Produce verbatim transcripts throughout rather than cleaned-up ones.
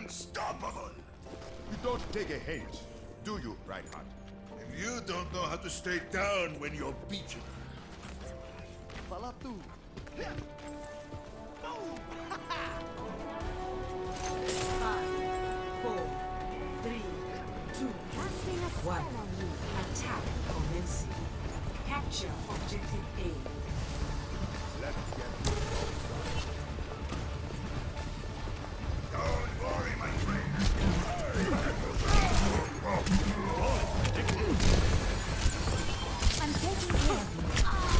unstoppable! You don't take a hint, do you, Reinhardt? And you don't know how to stay down when you're beaten. Fala tu. Five, four, three, two, Casting a spell one. on you. Attack commencing. Capture objective A. Let's get Don't worry, my friend. I'm taking care of you.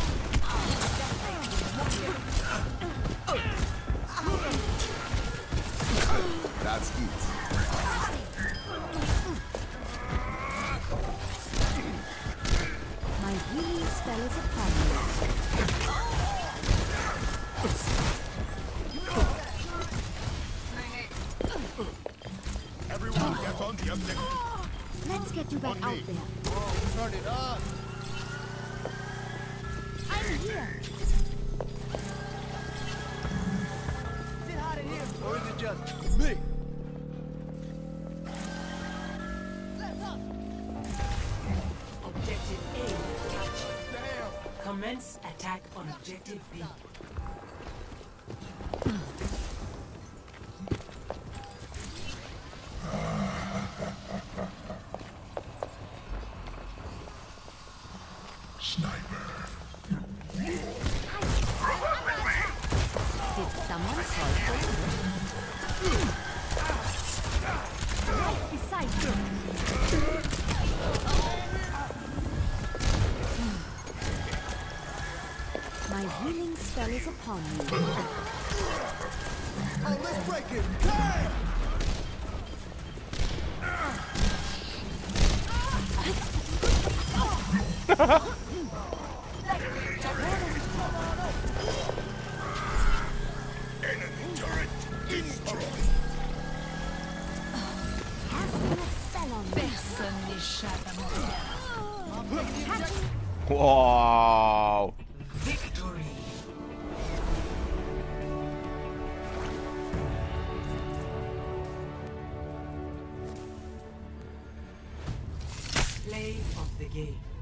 That's it. My healing spell is upon you. Everyone get on the objective. Let's get you back On out me. there. Oh, turn it up. I'm here. Is it hot in here? Or is it just me? Objective A captured. Damn. Commence attack on objective B. Sniper. Did someone call for you? Right beside you. My healing spell is upon you. Oh, let's break it. Damn. Enemy turret destroyed. Casting a spell on you. Personne n'échappe à mon regard. Catching Wow. Victory. Play of the game.